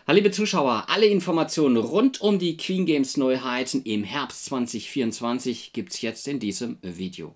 Hallo liebe Zuschauer, alle Informationen rund um die Queen Games Neuheiten im Herbst 2024 gibt es jetzt in diesem Video.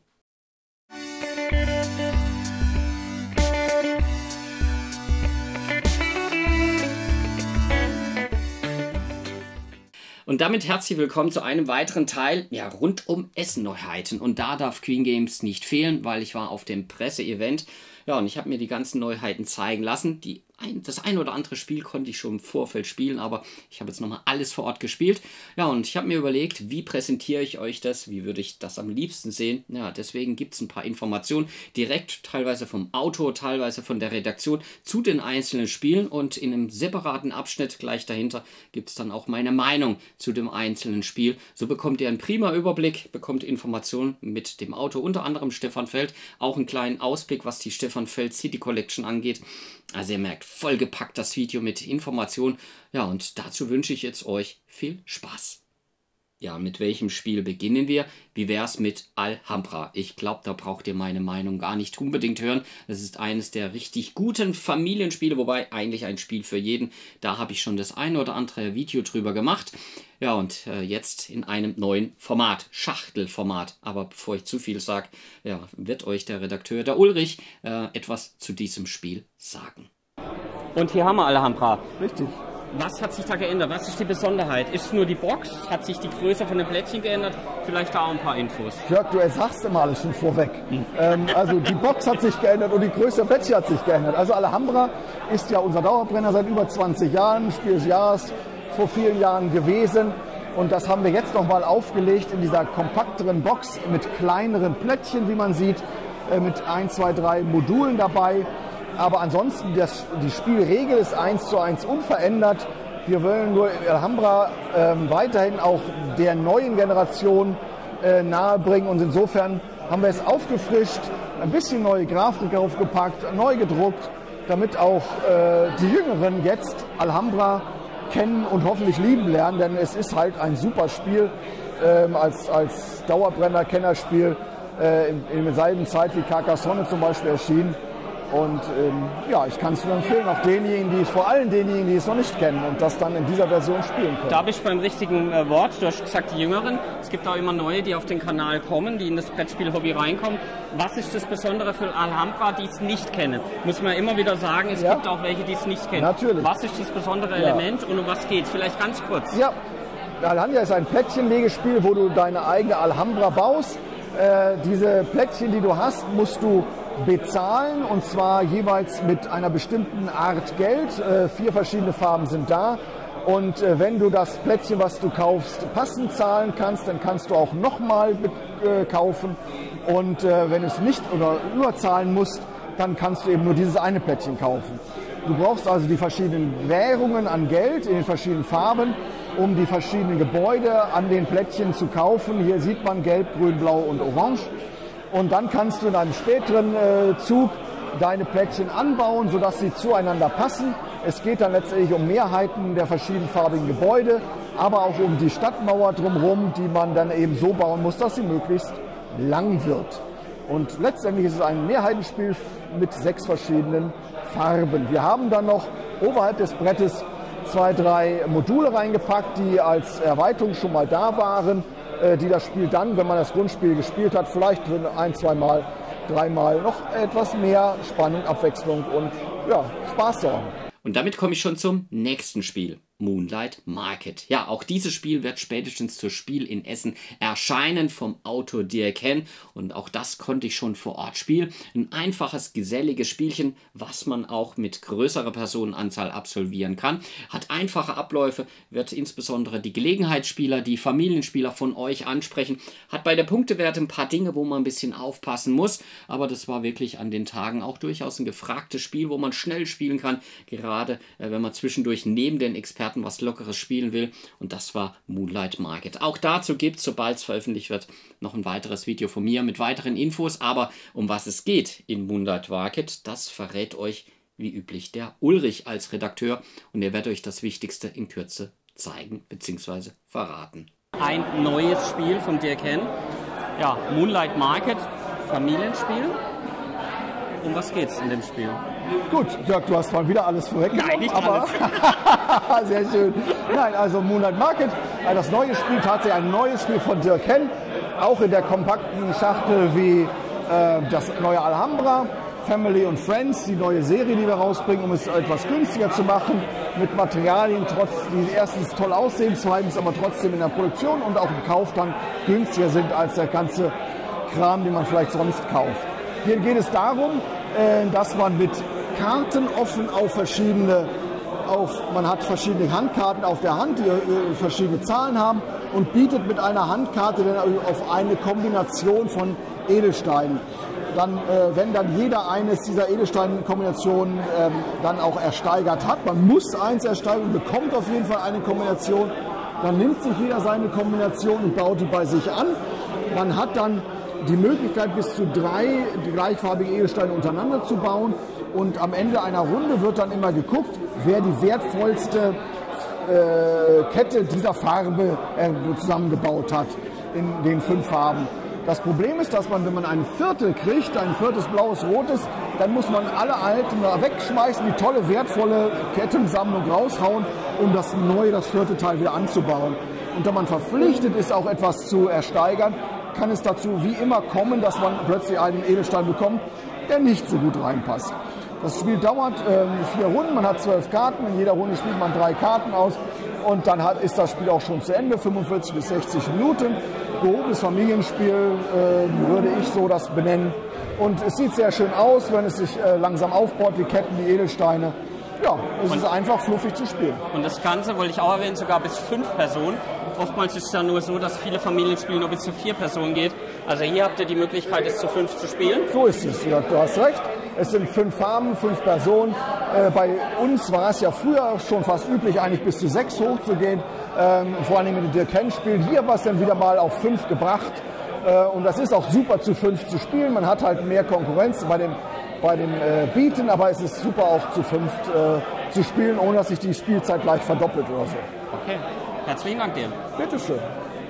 Und damit herzlich willkommen zu einem weiteren Teil rund um Essen-Neuheiten. Und da darf Queen Games nicht fehlen, weil ich war auf dem Presseevent. Ja, und ich habe mir die ganzen Neuheiten zeigen lassen. Das ein oder andere Spiel konnte ich schon im Vorfeld spielen, aber ich habe jetzt nochmal alles vor Ort gespielt. Ja, und ich habe mir überlegt, wie präsentiere ich euch das? Wie würde ich das am liebsten sehen? Ja, deswegen gibt es ein paar Informationen direkt, teilweise vom Autor, teilweise von der Redaktion zu den einzelnen Spielen. Und in einem separaten Abschnitt gleich dahinter gibt es dann auch meine Meinung zu dem einzelnen Spiel. So bekommt ihr einen prima Überblick, bekommt Informationen mit dem Autor, unter anderem Stefan Feld, auch einen kleinen Ausblick, was die Stefan Feld City Collection angeht. Also ihr merkt, vollgepackt das Video mit Informationen. Ja, und dazu wünsche ich jetzt euch viel Spaß. Ja, mit welchem Spiel beginnen wir? Wie wäre es mit Alhambra? Ich glaube, da braucht ihr meine Meinung gar nicht unbedingt hören. Das ist eines der richtig guten Familienspiele, wobei eigentlich ein Spiel für jeden. Da habe ich schon das ein oder andere Video drüber gemacht. Ja, und jetzt in einem neuen Format, Schachtelformat. Aber bevor ich zu viel sage, ja, wird euch der Redakteur, der Ulrich, etwas zu diesem Spiel sagen. Und hier haben wir Alhambra. Richtig. Was hat sich da geändert? Was ist die Besonderheit? Ist es nur die Box? Hat sich die Größe von den Plättchen geändert? Vielleicht da auch ein paar Infos. Jörg, du sagst immer alles schon vorweg. Also die Box hat sich geändert und die Größe der Plättchen hat sich geändert. Also Alhambra ist ja unser Dauerbrenner seit über 20 Jahren, Spiel des Jahres vor vielen Jahren gewesen. Und das haben wir jetzt nochmal aufgelegt in dieser kompakteren Box mit kleineren Plättchen, wie man sieht, mit 1, 2, 3 Modulen dabei. Aber ansonsten, die Spielregel ist 1:1 unverändert. Wir wollen nur Alhambra weiterhin auch der neuen Generation nahebringen. Und insofern haben wir es aufgefrischt, ein bisschen neue Grafik draufgepackt, neu gedruckt, damit auch die Jüngeren jetzt Alhambra kennen und hoffentlich lieben lernen. Denn es ist halt ein super Spiel als Dauerbrenner-Kennerspiel in derselben Zeit wie Carcassonne zum Beispiel erschienen. Und ja, ich kann es nur empfehlen, auch denjenigen, vor allem denjenigen, die es noch nicht kennen und das dann in dieser Version spielen können. Da bist du beim richtigen Wort. Du hast gesagt, die Jüngeren. Es gibt auch immer neue, die auf den Kanal kommen, die in das Brettspiel-Hobby reinkommen. Was ist das Besondere für Alhambra, die es nicht kennen? Muss man immer wieder sagen, es gibt auch welche, die es nicht kennen. Natürlich. Was ist das besondere Element und um was geht es? Vielleicht ganz kurz. Ja, Alhambra ist ein Plättchenlegespiel, wo du deine eigene Alhambra baust. Diese Plättchen, die du hast, musst du bezahlen, und zwar jeweils mit einer bestimmten Art Geld. 4 verschiedene Farben sind da. Und wenn du das Plättchen, was du kaufst, passend zahlen kannst, dann kannst du auch nochmal kaufen. Und wenn du es nicht oder überzahlen musst, dann kannst du eben nur dieses eine Plättchen kaufen. Du brauchst also die verschiedenen Währungen an Geld in den verschiedenen Farben, um die verschiedenen Gebäude an den Plättchen zu kaufen. Hier sieht man Gelb, Grün, Blau und Orange. Und dann kannst du in einem späteren Zug deine Plättchen anbauen, sodass sie zueinander passen. Es geht dann letztendlich um Mehrheiten der verschiedenfarbigen Gebäude, aber auch um die Stadtmauer drumherum, die man dann eben so bauen muss, dass sie möglichst lang wird. Und letztendlich ist es ein Mehrheitenspiel mit 6 verschiedenen Farben. Wir haben dann noch oberhalb des Brettes 2, 3 Module reingepackt, die als Erweiterung schon mal da waren, die das Spiel dann, wenn man das Grundspiel gespielt hat, vielleicht 1, 2 Mal, 3 Mal noch etwas mehr Spannung, Abwechslung und ja, Spaß sorgen. Und damit komme ich schon zum nächsten Spiel. Moonlight Market. Ja, auch dieses Spiel wird spätestens zur Spiel in Essen erscheinen vom Autor Dirk Henn, und auch das konnte ich schon vor Ort spielen. Ein einfaches, geselliges Spielchen, was man auch mit größerer Personenanzahl absolvieren kann. Hat einfache Abläufe, wird insbesondere die Gelegenheitsspieler, die Familienspieler von euch ansprechen. Hat bei der Punktewerte ein paar Dinge, wo man ein bisschen aufpassen muss, aber das war wirklich an den Tagen auch durchaus ein gefragtes Spiel, wo man schnell spielen kann, gerade wenn man zwischendurch neben den Experten was Lockeres spielen will, und das war Moonlight Market. Auch dazu gibt es, sobald es veröffentlicht wird, noch ein weiteres Video von mir mit weiteren Infos, aber um was es geht in Moonlight Market, das verrät euch wie üblich der Ulrich als Redakteur, und er wird euch das Wichtigste in Kürze zeigen bzw. verraten. Ein neues Spiel von Dirk Henn, ja, Moonlight Market, Familienspiel. um was geht's in dem Spiel? Gut, Jörg, du hast mal wieder alles vorweggenommen. Nein, nicht aber alles. Sehr schön. Nein, also Moonlight Market, das neue Spiel, tatsächlich ein neues Spiel von Dirk Henn, auch in der kompakten Schachtel wie das neue Alhambra. Family und Friends, die neue Serie, die wir rausbringen, um es etwas günstiger zu machen, mit Materialien, die erstens toll aussehen, zweitens aber trotzdem in der Produktion und auch im Kauf dann günstiger sind als der ganze Kram, den man vielleicht sonst kauft. Hier geht es darum, dass man mit Karten offen man hat verschiedene Handkarten auf der Hand, die verschiedene Zahlen haben und bietet mit einer Handkarte dann auf eine Kombination von Edelsteinen. Dann, wenn dann jeder eines dieser Edelstein-Kombinationen dann auch ersteigert hat, man muss eins ersteigern und bekommt auf jeden Fall eine Kombination, dann nimmt sich jeder seine Kombination und baut die bei sich an. Man hat dann die Möglichkeit, bis zu 3 gleichfarbige Edelsteine untereinander zu bauen und am Ende einer Runde wird dann immer geguckt, wer die wertvollste Kette dieser Farbe zusammengebaut hat in den 5 Farben. Das Problem ist, dass man, wenn man ein Viertel kriegt, ein viertes blaues, rotes, dann muss man alle alten wegschmeißen, die tolle, wertvolle Kettensammlung raushauen, um das vierte Teil wieder anzubauen. Und wenn man verpflichtet ist, auch etwas zu ersteigern, kann es dazu wie immer kommen, dass man plötzlich einen Edelstein bekommt, der nicht so gut reinpasst. Das Spiel dauert 4 Runden, man hat 12 Karten, in jeder Runde spielt man 3 Karten aus und dann ist das Spiel auch schon zu Ende, 45 bis 60 Minuten. Gehobenes Familienspiel würde ich so das benennen. Und es sieht sehr schön aus, wenn es sich langsam aufbaut, die Ketten, die Edelsteine. Ja, es ist einfach fluffig zu spielen. Und das Ganze, wollte ich auch erwähnen, sogar bis 5 Personen. Oftmals ist es ja nur so, dass viele Familienspiele nur bis zu 4 Personen geht. Also hier habt ihr die Möglichkeit, es zu 5 zu spielen. So ist es, ja, du hast recht. Es sind 5 Farben, 5 Personen. Bei uns war es ja früher schon fast üblich, eigentlich bis zu 6 hochzugehen. Vor allem mit dem Dirk Henn-Spiel. Hier war es dann wieder mal auf 5 gebracht. Und das ist auch super zu 5 zu spielen. Man hat halt mehr Konkurrenz bei dem Bieten, aber es ist super auch zu 5 zu spielen, ohne dass sich die Spielzeit gleich verdoppelt oder so. Okay, herzlichen Dank dir. Bitteschön.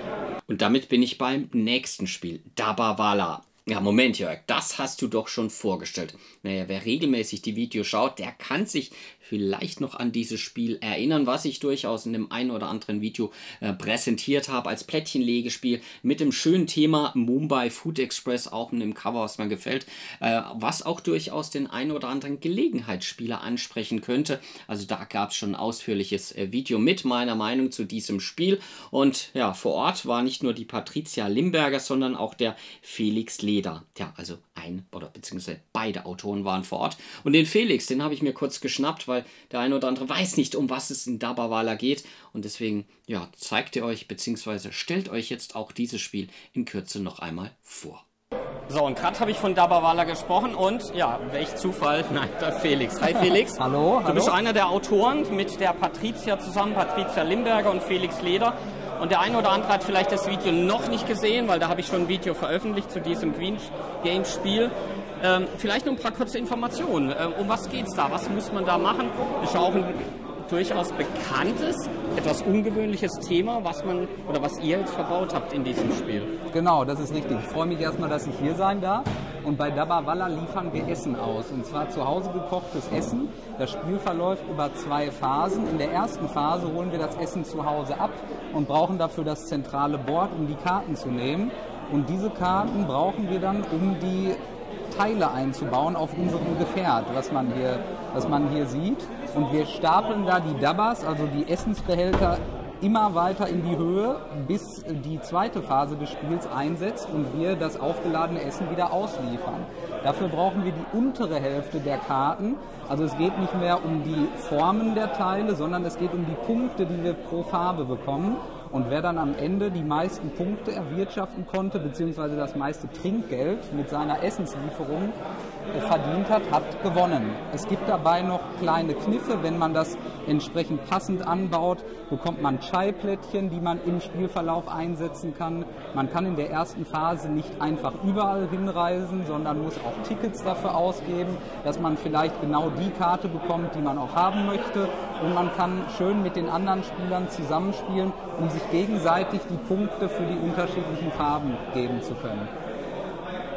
Und damit bin ich beim nächsten Spiel, Dabawala. Ja, Moment, Jörg, das hast du doch schon vorgestellt. Naja, wer regelmäßig die Videos schaut, der kann sich vielleicht noch an dieses Spiel erinnern, was ich durchaus in dem einen oder anderen Video präsentiert habe, als Plättchenlegespiel mit dem schönen Thema Mumbai Food Express, auch in dem Cover, was mir gefällt, was auch durchaus den einen oder anderen Gelegenheitsspieler ansprechen könnte. Also da gab es schon ein ausführliches Video mit meiner Meinung zu diesem Spiel. Und ja, vor Ort war nicht nur die Patricia Limberger, sondern auch der Felix Leder. Ja, also beziehungsweise beide Autoren waren vor Ort. Und den Felix, den habe ich mir kurz geschnappt, weil der eine oder andere weiß nicht, um was es in Dabawala geht. Und deswegen, ja, zeigt ihr euch, beziehungsweise stellt euch jetzt auch dieses Spiel in Kürze noch einmal vor. So, und gerade habe ich von Dabawala gesprochen und, ja, welch Zufall, nein, der Felix. Hi Felix. Hallo. Du bist einer der Autoren mit der Patricia zusammen, Patricia Limberger und Felix Leder. Und der eine oder andere hat vielleicht das Video noch nicht gesehen, weil da habe ich schon ein Video veröffentlicht zu diesem Queen Games Spiel. Vielleicht noch ein paar kurze Informationen. Um was geht es da? Was muss man da machen? Das ist ja auch ein durchaus bekanntes, etwas ungewöhnliches Thema, was ihr jetzt verbaut habt in diesem Spiel. Genau, das ist richtig. Ich freue mich erstmal, dass ich hier sein darf. Und bei Dabawala liefern wir Essen aus. Und zwar zu Hause gekochtes Essen. Das Spiel verläuft über 2 Phasen. In der ersten Phase holen wir das Essen zu Hause ab und brauchen dafür das zentrale Board, um die Karten zu nehmen. Und diese Karten brauchen wir dann, um die Teile einzubauen auf unserem Gefährt, was man hier sieht. Und wir stapeln da die Dabbas, also die Essensbehälter, immer weiter in die Höhe, bis die zweite Phase des Spiels einsetzt und wir das aufgeladene Essen wieder ausliefern. Dafür brauchen wir die untere Hälfte der Karten. Also es geht nicht mehr um die Formen der Teile, sondern es geht um die Punkte, die wir pro Farbe bekommen. Und wer dann am Ende die meisten Punkte erwirtschaften konnte, beziehungsweise das meiste Trinkgeld mit seiner Essenslieferung verdient hat, hat gewonnen. Es gibt dabei noch kleine Kniffe. Wenn man das entsprechend passend anbaut, bekommt man Chai-Plättchen, die man im Spielverlauf einsetzen kann. Man kann in der ersten Phase nicht einfach überall hinreisen, sondern muss auch Tickets dafür ausgeben, dass man vielleicht genau die Karte bekommt, die man auch haben möchte. Und man kann schön mit den anderen Spielern zusammenspielen, um sich gegenseitig die Punkte für die unterschiedlichen Farben geben zu können.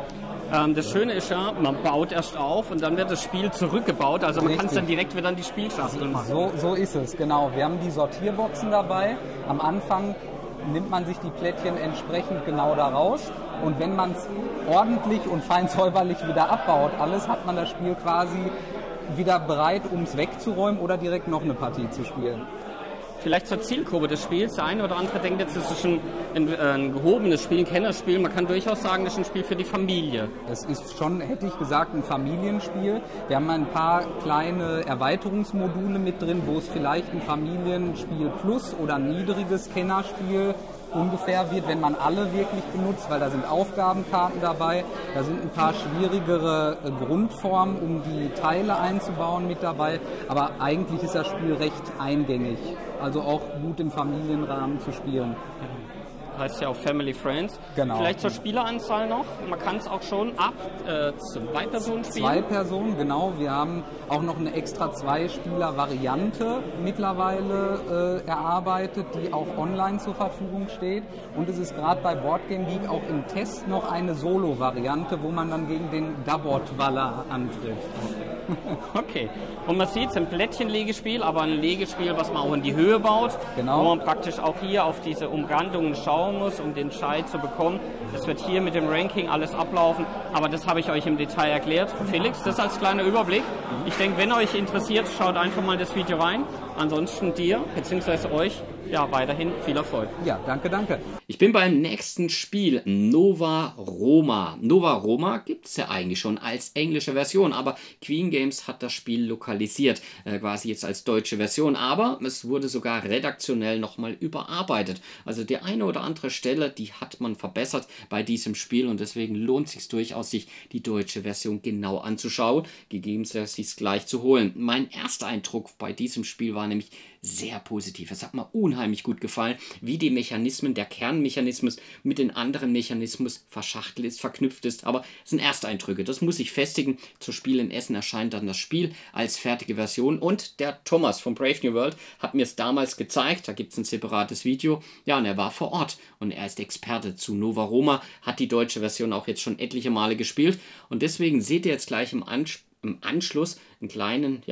Das Schöne ist ja, man baut erst auf und dann wird das Spiel zurückgebaut. Also man kann es dann direkt wieder in die Spielschachtel machen. So ist es, genau. Wir haben die Sortierboxen dabei. Am Anfang nimmt man sich die Plättchen entsprechend genau da raus. Und wenn man es ordentlich und fein säuberlich wieder abbaut, alles, hat man das Spiel quasi wieder bereit, um es wegzuräumen oder direkt noch eine Partie zu spielen. Vielleicht zur Zielgruppe des Spiels. Der eine oder andere denkt jetzt, das ist ein gehobenes Spiel, ein Kennerspiel. Man kann durchaus sagen, das ist ein Spiel für die Familie. Es ist schon, hätte ich gesagt, ein Familienspiel. Wir haben ein paar kleine Erweiterungsmodule mit drin, wo es vielleicht ein Familienspiel plus oder ein niedriges Kennerspiel ungefähr wird, wenn man alle wirklich benutzt, weil da sind Aufgabenkarten dabei, da sind ein paar schwierigere Grundformen, um die Teile einzubauen, mit dabei, aber eigentlich ist das Spiel recht eingängig, also auch gut im Familienrahmen zu spielen. Heißt ja auch Family Friends. Genau. Vielleicht zur Spieleranzahl noch. Man kann es auch schon ab 2 Personen spielen. 2 Personen, genau. Wir haben auch noch eine extra 2-Spieler-Variante mittlerweile erarbeitet, die auch online zur Verfügung steht. Und es ist gerade bei Board Game Geek auch im Test noch eine Solo-Variante, wo man dann gegen den Dabot-Waller antritt. Okay. Und man sieht es, ein Plättchenlegespiel, aber ein Legespiel, was man auch in die Höhe baut. Genau. Wo man praktisch auch hier auf diese Umrandungen schauen muss, um den Scheit zu bekommen. Das wird hier mit dem Ranking alles ablaufen, aber das habe ich euch im Detail erklärt. Felix, das als kleiner Überblick. Ich denke, wenn euch interessiert, schaut einfach mal das Video rein. Ansonsten dir, beziehungsweise euch, ja, weiterhin viel Erfolg. Ja, danke, danke. Ich bin beim nächsten Spiel, Nova Roma. Nova Roma gibt es ja eigentlich schon als englische Version, aber Queen Games hat das Spiel lokalisiert, quasi jetzt als deutsche Version, aber es wurde sogar redaktionell nochmal überarbeitet. Also die eine oder andere Stelle, die hat man verbessert bei diesem Spiel und deswegen lohnt es sich durchaus, sich die deutsche Version genau anzuschauen, gegebenenfalls sich gleich zu holen. Mein erster Eindruck bei diesem Spiel war nämlich sehr positiv. Es hat mir unheimlich gut gefallen, wie die Mechanismen, der Kernmechanismus mit den anderen Mechanismus verschachtelt ist, verknüpft ist. Aber es sind Ersteindrücke, das muss ich festigen. Zu Spiel in Essen erscheint dann das Spiel als fertige Version und der Thomas von Brave New World hat mir es damals gezeigt. Da gibt es ein separates Video. Ja, und er war vor Ort und er ist Experte zu Nova Roma, hat die deutsche Version auch jetzt schon etliche Male gespielt und deswegen seht ihr jetzt gleich im Anschluss einen kleinen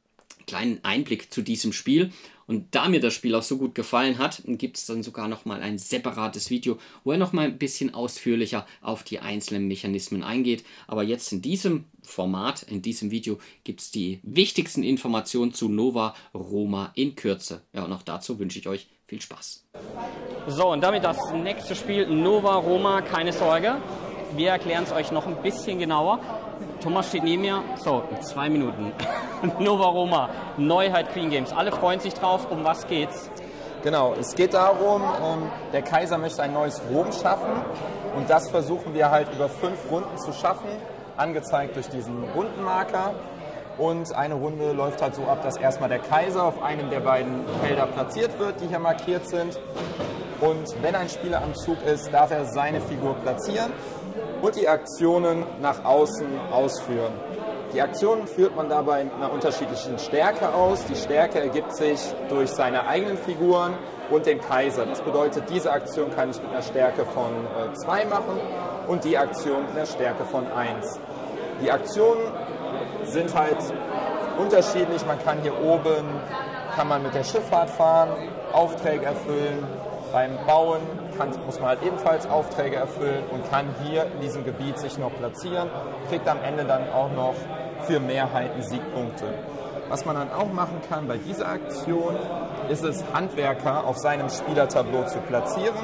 Einblick zu diesem Spiel. Und da mir das Spiel auch so gut gefallen hat, gibt es dann sogar nochmal ein separates Video, wo er nochmal ein bisschen ausführlicher auf die einzelnen Mechanismen eingeht. Aber jetzt in diesem Format, in diesem Video, gibt es die wichtigsten Informationen zu Nova Roma in Kürze. Ja, und auch dazu wünsche ich euch viel Spaß. So, und damit das nächste Spiel, Nova Roma, keine Sorge. Wir erklären es euch noch ein bisschen genauer. Thomas steht neben mir. So, 2 Minuten. Nova Roma, Neuheit Queen Games. Alle freuen sich drauf. Um was geht's? Genau, es geht darum, der Kaiser möchte ein neues Rom schaffen und das versuchen wir halt über 5 Runden zu schaffen, angezeigt durch diesen Rundenmarker. Und eine Runde läuft halt so ab, dass erstmal der Kaiser auf einem der beiden Felder platziert wird, die hier markiert sind. Und wenn ein Spieler am Zug ist, darf er seine Figur platzieren und die Aktionen nach außen ausführen. Die Aktionen führt man dabei mit einer unterschiedlichen Stärke aus. Die Stärke ergibt sich durch seine eigenen Figuren und den Kaiser. Das bedeutet, diese Aktion kann ich mit einer Stärke von 2 machen und die Aktion mit einer Stärke von 1. Die Aktionen sind halt unterschiedlich. Man kann hier oben mit der Schifffahrt fahren, Aufträge erfüllen. Beim Bauen muss man halt ebenfalls Aufträge erfüllen und kann hier in diesem Gebiet sich noch platzieren, kriegt am Ende dann auch noch für Mehrheiten Siegpunkte. Was man dann auch machen kann bei dieser Aktion, ist es, Handwerker auf seinem Spielertableau zu platzieren.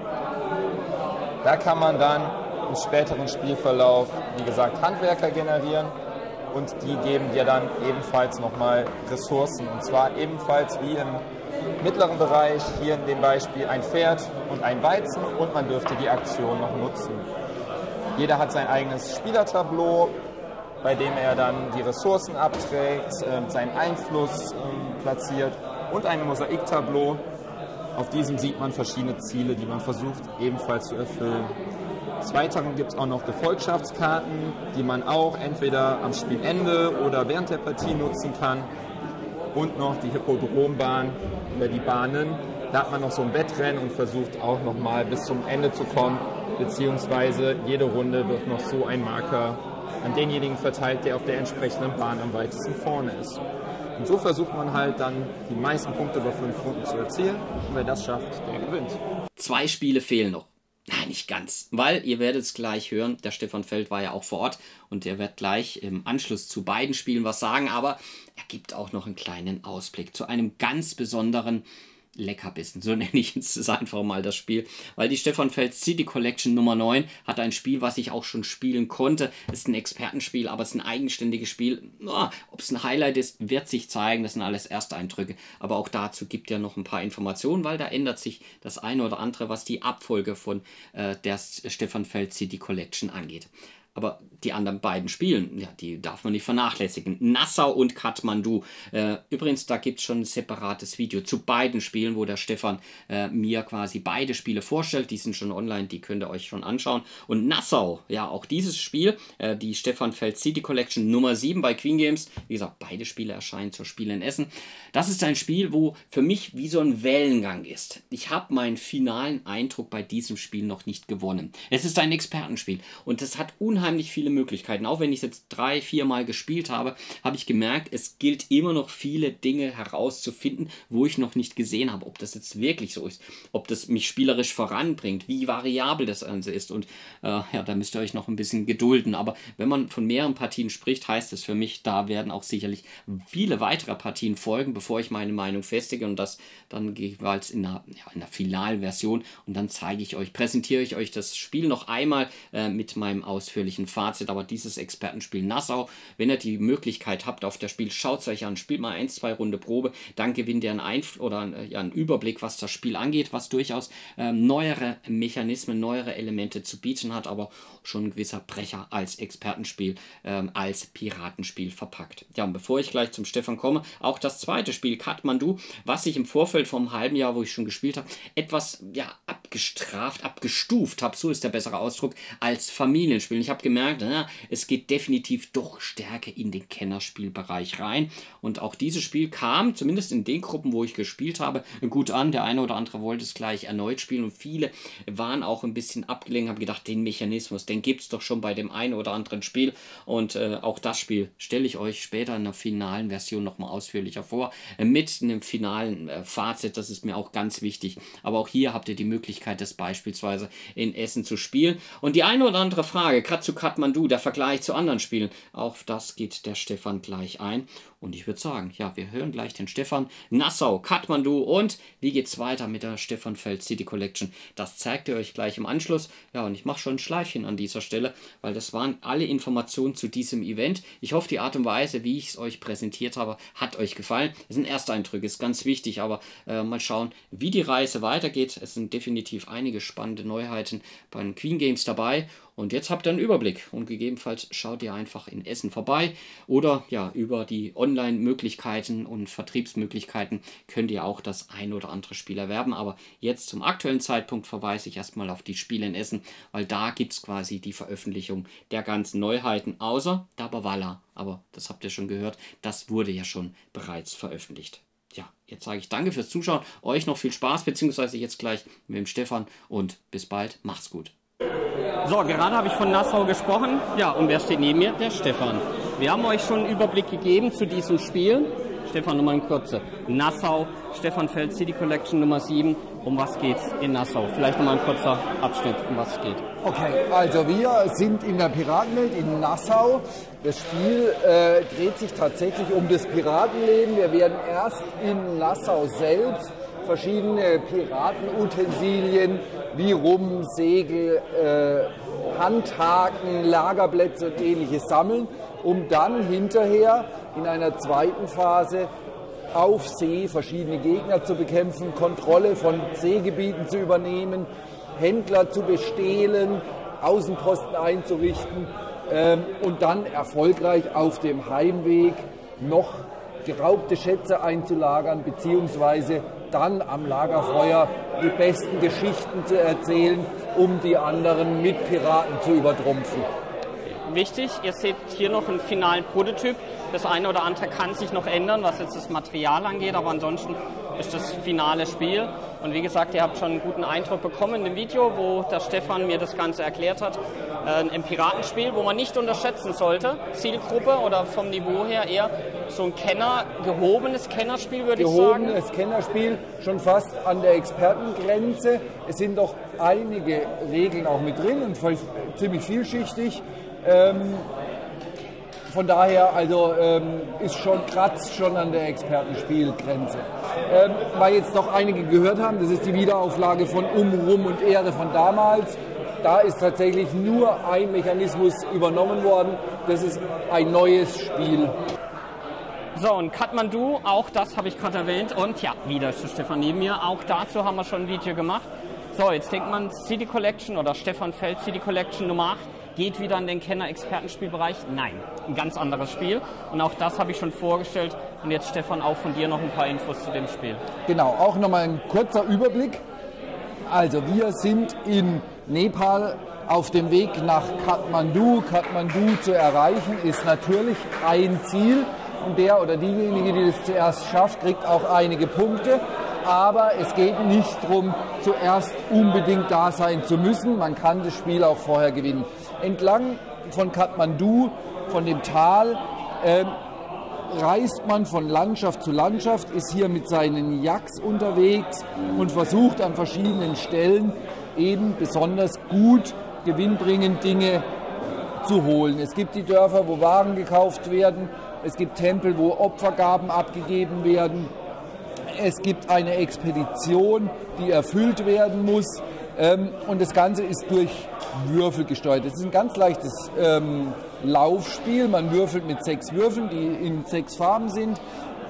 Da kann man dann im späteren Spielverlauf, wie gesagt, Handwerker generieren und die geben dir dann ebenfalls nochmal Ressourcen. Und zwar ebenfalls wie im mittleren Bereich, hier in dem Beispiel ein Pferd und ein Weizen und man dürfte die Aktion noch nutzen. Jeder hat sein eigenes Spielertableau, bei dem er dann die Ressourcen abträgt, seinen Einfluss platziert und ein Mosaiktableau. Auf diesem sieht man verschiedene Ziele, die man versucht ebenfalls zu erfüllen. Des Weiteren gibt es auch noch Gefolgschaftskarten, die man auch entweder am Spielende oder während der Partie nutzen kann. Und noch die Hippodrombahn oder die Bahnen. Da hat man noch so ein Wettrennen und versucht auch noch mal bis zum Ende zu kommen beziehungsweise jede Runde wird noch so ein Marker an denjenigen verteilt, der auf der entsprechenden Bahn am weitesten vorne ist. Und so versucht man halt dann die meisten Punkte über 5 Runden zu erzielen. Und wer das schafft, der gewinnt. 2 Spiele fehlen noch. Nein, nicht ganz, weil ihr werdet es gleich hören, der Stefan Feld war ja auch vor Ort und der wird gleich im Anschluss zu beiden Spielen was sagen, aber er gibt auch noch einen kleinen Ausblick zu einem ganz besonderen Leckerbissen, so nenne ich jetzt einfach mal das Spiel, weil die Stefan Feld City Collection Nummer 9 hat ein Spiel, was ich auch schon spielen konnte. Es ist ein Expertenspiel, aber es ist ein eigenständiges Spiel. Ob es ein Highlight ist, wird sich zeigen, das sind alles Ersteindrücke, aber auch dazu gibt ja noch ein paar Informationen, weil da ändert sich das eine oder andere, was die Abfolge von der Stefan Feld City Collection angeht. Aber die anderen beiden Spielen, ja, die darf man nicht vernachlässigen. Nassau und Kathmandu. Übrigens, da gibt es schon ein separates Video zu beiden Spielen, wo der Stefan mir quasi beide Spiele vorstellt. Die sind schon online, die könnt ihr euch schon anschauen. Und Nassau, ja, auch dieses Spiel, die Stefan Feld City Collection Nummer 7 bei Queen Games. Wie gesagt, beide Spiele erscheinen zur Spiel in Essen. Das ist ein Spiel, wo für mich wie so ein Wellengang ist. Ich habe meinen finalen Eindruck bei diesem Spiel noch nicht gewonnen. Es ist ein Expertenspiel und es hat unheimlich viele Möglichkeiten. Auch wenn ich es jetzt 3, 4 Mal gespielt habe, habe ich gemerkt, es gilt immer noch viele Dinge herauszufinden, wo ich noch nicht gesehen habe, ob das jetzt wirklich so ist, ob das mich spielerisch voranbringt, wie variabel das Ganze ist und ja, da müsst ihr euch noch ein bisschen gedulden. Aber wenn man von mehreren Partien spricht, heißt es für mich, da werden auch sicherlich viele weitere Partien folgen, bevor ich meine Meinung festige und das dann jeweils in einer Finalversion und dann präsentiere ich euch das Spiel noch einmal mit meinem ausführlichen Fazit, aber dieses Expertenspiel Nassau, wenn ihr die Möglichkeit habt auf das Spiel, schaut es euch an, spielt mal 1, 2 Runde Probe, dann gewinnt ihr einen Überblick, was das Spiel angeht, was durchaus neuere Mechanismen, neuere Elemente zu bieten hat, aber schon ein gewisser Brecher als Expertenspiel, als Piratenspiel verpackt. Ja, und bevor ich gleich zum Stefan komme, auch das zweite Spiel, Kathmandu, was ich im Vorfeld vom halben Jahr, wo ich schon gespielt habe, etwas abgestuft habe, so ist der bessere Ausdruck, als Familienspiel. Ich habe gemerkt, es geht definitiv doch stärker in den Kennerspielbereich rein. Und auch dieses Spiel kam, zumindest in den Gruppen, wo ich gespielt habe, gut an. Der eine oder andere wollte es gleich erneut spielen und viele waren auch ein bisschen abgelenkt, haben gedacht, den Mechanismus, den gibt es doch schon bei dem einen oder anderen Spiel. Und auch das Spiel stelle ich euch später in der finalen Version nochmal ausführlicher vor, mit einem finalen Fazit, das ist mir auch ganz wichtig. Aber auch hier habt ihr die Möglichkeit, das beispielsweise in Essen zu spielen. Und die eine oder andere Frage, gerade zu Kathmandu, der Vergleich zu anderen Spielen, auf das geht der Stefan gleich ein. Und ich würde sagen, ja, wir hören gleich den Stefan. Nassau, Kathmandu und wie geht's weiter mit der Stefan Feld City Collection? Das zeigt ihr euch gleich im Anschluss. Ja, und ich mache schon ein Schleifchen an dieser Stelle, weil das waren alle Informationen zu diesem Event. Ich hoffe, die Art und Weise, wie ich es euch präsentiert habe, hat euch gefallen. Es sind Ersteindrücke, ist ganz wichtig, aber mal schauen, wie die Reise weitergeht. Es sind definitiv einige spannende Neuheiten bei den Queen Games dabei. Und jetzt habt ihr einen Überblick und gegebenenfalls schaut ihr einfach in Essen vorbei oder ja, über die Online-Möglichkeiten und Vertriebsmöglichkeiten könnt ihr auch das ein oder andere Spiel erwerben. Aber jetzt zum aktuellen Zeitpunkt verweise ich erstmal auf die Spiele in Essen, weil da gibt es quasi die Veröffentlichung der ganzen Neuheiten, außer Dabawala. Aber das habt ihr schon gehört, das wurde ja schon bereits veröffentlicht. Ja, jetzt sage ich danke fürs Zuschauen, euch noch viel Spaß, beziehungsweise jetzt gleich mit dem Stefan und bis bald, macht's gut. So, gerade habe ich von Nassau gesprochen. Ja, und wer steht neben mir? Der Stefan. Wir haben euch schon einen Überblick gegeben zu diesem Spiel. Stefan, nochmal ein kurzer. Nassau, Stefan Feld City Collection Nummer 7. Um was geht's in Nassau? Vielleicht nochmal ein kurzer Abschnitt, um was es geht. Okay, also wir sind in der Piratenwelt in Nassau. Das Spiel dreht sich tatsächlich um das Piratenleben. Wir werden erst in Nassau selbst verschiedene Piratenutensilien wie Rum, Segel, Handhaken, Lagerplätze und ähnliches sammeln, um dann hinterher in einer zweiten Phase auf See verschiedene Gegner zu bekämpfen, Kontrolle von Seegebieten zu übernehmen, Händler zu bestehlen, Außenposten einzurichten und dann erfolgreich auf dem Heimweg noch geraubte Schätze einzulagern, beziehungsweise dann am Lagerfeuer die besten Geschichten zu erzählen, um die anderen Mitpiraten zu übertrumpfen. Wichtig, ihr seht hier noch einen finalen Prototyp. Das eine oder andere kann sich noch ändern, was jetzt das Material angeht, aber ansonsten ist das finale Spiel. Und wie gesagt, ihr habt schon einen guten Eindruck bekommen in dem Video, wo der Stefan mir das Ganze erklärt hat. Ein Piratenspiel, wo man nicht unterschätzen sollte. Zielgruppe oder vom Niveau her eher so ein gehobenes Kennerspiel, würde ich sagen. Gehobenes Kennerspiel, schon fast an der Expertengrenze. Es sind doch einige Regeln auch mit drin und ziemlich vielschichtig. Von daher, also kratzt schon an der Expertenspielgrenze. Weil jetzt doch einige gehört haben, das ist die Wiederauflage von Rum und Ehre von damals. Da ist tatsächlich nur ein Mechanismus übernommen worden. Das ist ein neues Spiel. So, und Kathmandu, auch das habe ich gerade erwähnt. Und ja, wieder ist der Stefan neben mir. Auch dazu haben wir schon ein Video gemacht. So, jetzt denkt man, City Collection oder Stefan Feld City Collection Nummer 8 geht wieder in den Kenner-Expertenspielbereich. Nein, ein ganz anderes Spiel. Und auch das habe ich schon vorgestellt. Und jetzt, Stefan, auch von dir noch ein paar Infos zu dem Spiel. Genau, auch nochmal ein kurzer Überblick. Also, wir sind in Nepal auf dem Weg nach Kathmandu. Kathmandu zu erreichen ist natürlich ein Ziel. Und der oder diejenige, die das zuerst schafft, kriegt auch einige Punkte. Aber es geht nicht darum, zuerst unbedingt da sein zu müssen. Man kann das Spiel auch vorher gewinnen. Entlang von Kathmandu, von dem Tal, reist man von Landschaft zu Landschaft, ist hier mit seinen Yaks unterwegs und versucht an verschiedenen Stellen eben besonders gut gewinnbringend Dinge zu holen. Es gibt die Dörfer, wo Waren gekauft werden. Es gibt Tempel, wo Opfergaben abgegeben werden. Es gibt eine Expedition, die erfüllt werden muss. Und das Ganze ist durch Würfel gesteuert. Es ist ein ganz leichtes Laufspiel. Man würfelt mit 6 Würfeln, die in 6 Farben sind,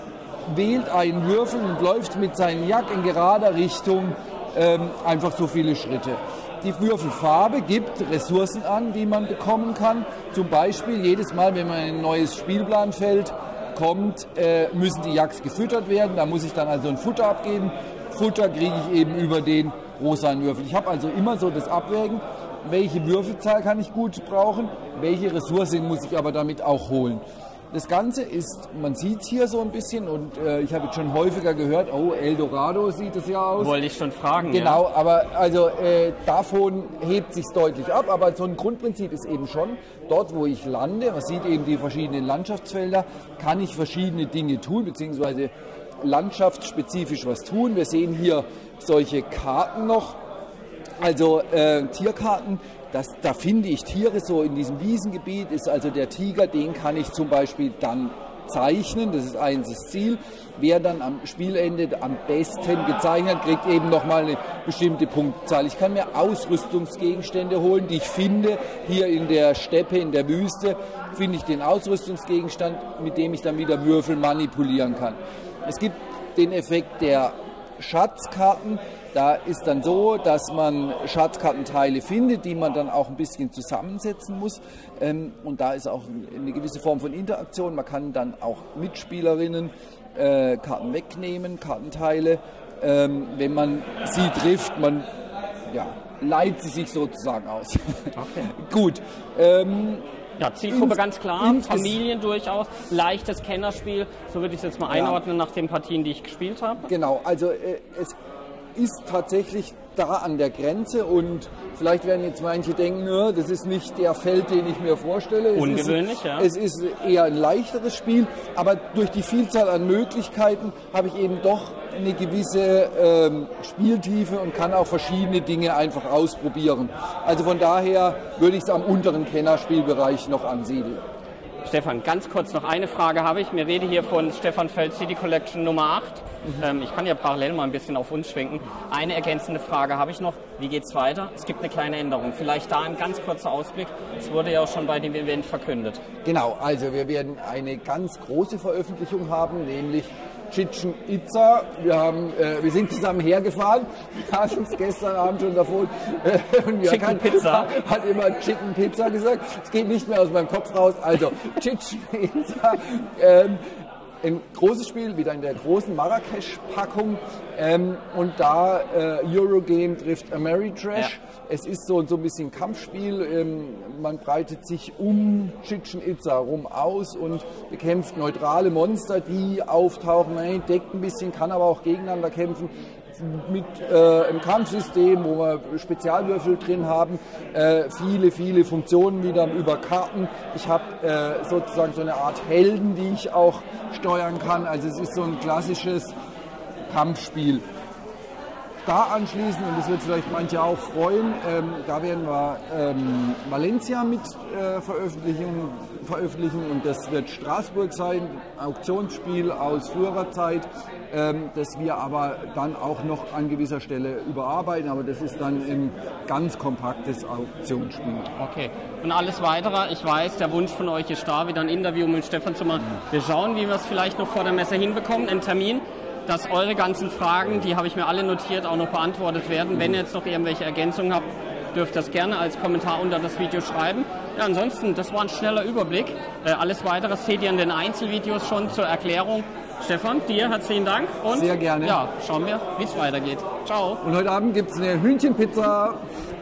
wählt einen Würfel und läuft mit seinem Yak in gerader Richtung einfach so viele Schritte. Die Würfelfarbe gibt Ressourcen an, die man bekommen kann. Zum Beispiel jedes Mal, wenn man in ein neues Spielplanfeld kommt, müssen die Yaks gefüttert werden. Da muss ich dann also ein Futter abgeben. Futter kriege ich eben über den rosanen Würfel. Ich habe also immer so das Abwägen, welche Würfelzahl kann ich gut brauchen, welche Ressourcen muss ich aber damit auch holen. Das Ganze ist, man sieht es hier so ein bisschen und ich habe jetzt schon häufiger gehört, oh, Eldorado sieht es ja aus. Wollte ich schon fragen. Genau, ja. Aber also davon hebt sich deutlich ab, aber so ein Grundprinzip ist eben schon, dort wo ich lande, man sieht eben die verschiedenen Landschaftsfelder, kann ich verschiedene Dinge tun, beziehungsweise landschaftsspezifisch was tun. Wir sehen hier solche Karten noch, also Tierkarten. Da finde ich Tiere so in diesem Wiesengebiet, ist also der Tiger, den kann ich zum Beispiel dann zeichnen, das ist das Ziel. Wer dann am Spielende am besten gezeichnet hat, kriegt eben nochmal eine bestimmte Punktzahl. Ich kann mir Ausrüstungsgegenstände holen, die ich finde. Hier in der Steppe, in der Wüste, finde ich den Ausrüstungsgegenstand, mit dem ich dann wieder Würfel manipulieren kann. Es gibt den Effekt der Schatzkarten. Da ist dann so, dass man Schatzkartenteile findet, die man dann auch ein bisschen zusammensetzen muss. Und da ist auch eine gewisse Form von Interaktion. Man kann dann auch Mitspielerinnen Karten wegnehmen, Kartenteile. Wenn man sie trifft, man leiht sie sich sozusagen aus. Okay. Gut. Ja, Zielgruppe ganz klar, Familien durchaus, leichtes Kennerspiel, so würde ich es jetzt mal einordnen nach den Partien, die ich gespielt habe. Genau, also es ist tatsächlich da an der Grenze und vielleicht werden jetzt manche denken, das ist nicht der Feld, den ich mir vorstelle. Ungewöhnlich, ja. Es ist eher ein leichteres Spiel, aber durch die Vielzahl an Möglichkeiten habe ich eben doch eine gewisse Spieltiefe und kann auch verschiedene Dinge einfach ausprobieren. Also von daher würde ich es am unteren Kennerspielbereich noch ansiedeln. Stefan, ganz kurz noch eine Frage habe ich. Mir rede hier von Stefan Feld City Collection Nummer 8. Ich kann ja parallel mal ein bisschen auf uns schwenken. Eine ergänzende Frage habe ich noch. Wie geht es weiter? Es gibt eine kleine Änderung. Vielleicht da ein ganz kurzer Ausblick. Es wurde ja auch schon bei dem Event verkündet. Genau, also wir werden eine ganz große Veröffentlichung haben, nämlich Chichen Itza. Wir sind zusammen hergefahren. Wir hatten es gestern Abend schon davon. Chicken Pizza. Hat immer Chicken Pizza gesagt. Es geht nicht mehr aus meinem Kopf raus. Also Chichen Itza. Ein großes Spiel, wieder in der großen Marrakesch-Packung. Und da Eurogame trifft Ameritrash. Es ist so ein bisschen Kampfspiel. Man breitet sich um Chichen Itza rum aus und bekämpft neutrale Monster, die auftauchen. Man entdeckt ein bisschen, kann aber auch gegeneinander kämpfen. Mit einem Kampfsystem, wo wir Spezialwürfel drin haben, viele Funktionen wieder über Karten. Ich habe sozusagen so eine Art Helden, die ich auch steuern kann. Also es ist so ein klassisches Kampfspiel. Da anschließend, und das wird vielleicht manche auch freuen, da werden wir Valencia mit veröffentlichen und das wird Straßburg sein, Auktionsspiel aus früherer Zeit, das wir aber dann auch noch an gewisser Stelle überarbeiten, aber das ist dann ein ganz kompaktes Auktionsspiel. Okay, und alles Weitere, ich weiß, der Wunsch von euch ist da, wieder ein Interview mit Stefan zu machen. Wir schauen, wie wir es vielleicht noch vor der Messe hinbekommen, einen Termin, dass eure ganzen Fragen, die habe ich mir alle notiert, auch noch beantwortet werden. Wenn ihr jetzt noch irgendwelche Ergänzungen habt, dürft ihr das gerne als Kommentar unter das Video schreiben. Ja, ansonsten, das war ein schneller Überblick. Alles Weitere seht ihr in den Einzelvideos schon zur Erklärung. Stefan, dir herzlichen Dank und sehr gerne. Ja, schauen wir, wie es weitergeht. Ciao. Und heute Abend gibt es eine Hühnchenpizza.